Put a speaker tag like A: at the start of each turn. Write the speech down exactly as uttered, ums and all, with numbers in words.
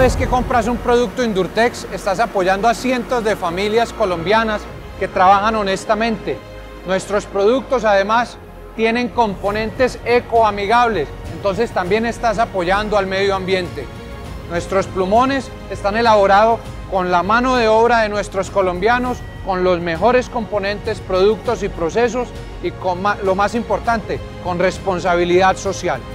A: vez que compras un producto Indurtex, estás apoyando a cientos de familias colombianas que trabajan honestamente. Nuestros productos, además, tienen componentes ecoamigables, entonces también estás apoyando al medio ambiente. Nuestros plumones están elaborados con la mano de obra de nuestros colombianos, con los mejores componentes, productos y procesos y con lo más importante, con responsabilidad social.